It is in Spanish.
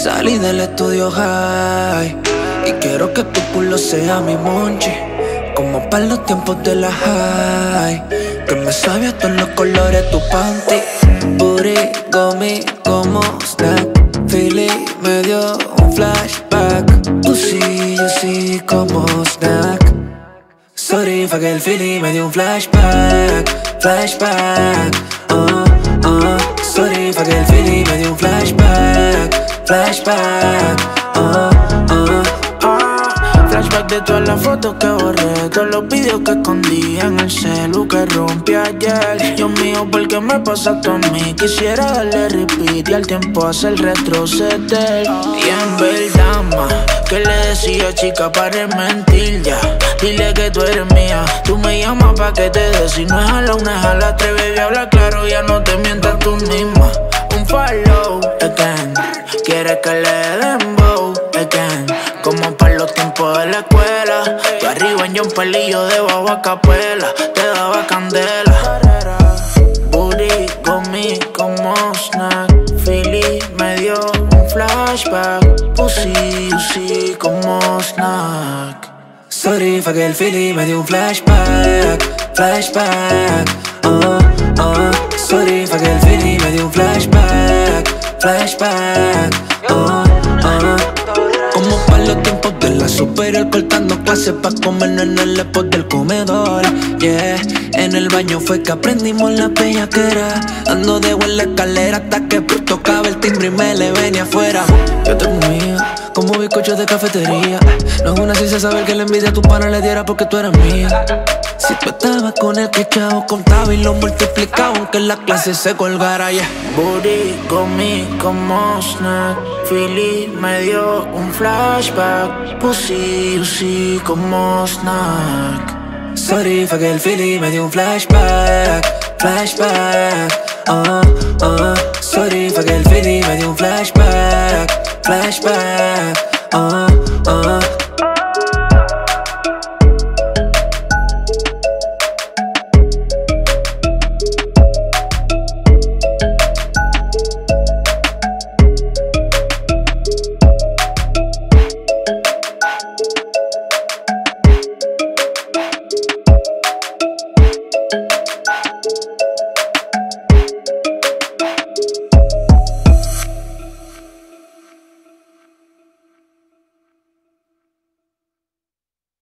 Salí del estudio high y quiero que tu culo sea mi monchi, como para los tiempos de la high, que me sabía todos los colores tu panty. Booty, gomi, como snack. Philly me dio un flashback. Tú sí, yo sí, como snack. Sorry, fue que el Philly me dio un flashback. Flashback, sorry, fue que el Philly me dio un flashback. Flashback, Flashback de todas las fotos que borré, todos los videos que escondí en el celu que rompí ayer. Dios mío, ¿por qué me pasaste a mí? Quisiera darle repeat y al tiempo hacer retroceder. Y en verdad, ma, ¿qué le decía, chica, para mentir ya? Dile que tú eres mía, tú me llamas pa' que te des. Si no es a la una, es a las tres, baby, habla claro, ya no te mientas tú misma. Un follow again, quieres que le den bow again, como para los tiempos de la escuela. Tú arriba en un pelillo, debajo a capela, te daba candela. Booty conmigo como snack. Philly me dio un flashback. Pussy como snack. sorry, fue que el Philly me dio un flashback. Flashback, sorry, fue que el Philly me dio un flashback. Flashback, como para los tiempos de la superior, cortando clases pa' comernos en el spot del comedor. Yeah, en el baño fue que aprendimos la bellaquera. Ando de en la escalera hasta que tocaba el timbre y me le venía afuera. Yo tengo mía, como bizcochos de cafetería. No es una ciencia saber que la envidia a tu pana le diera porque tú eras mía. Si tú estabas con el que chavo contaba y lo multiplicaba aunque en la clase se colgara, yeah. Booty conmigo como snack. Philly me dio un flashback. Pussy como snack. Sorry, fue que el Philly me dio un flashback. Flashback, sorry, fue que el Philly me dio un flashback. Flashback,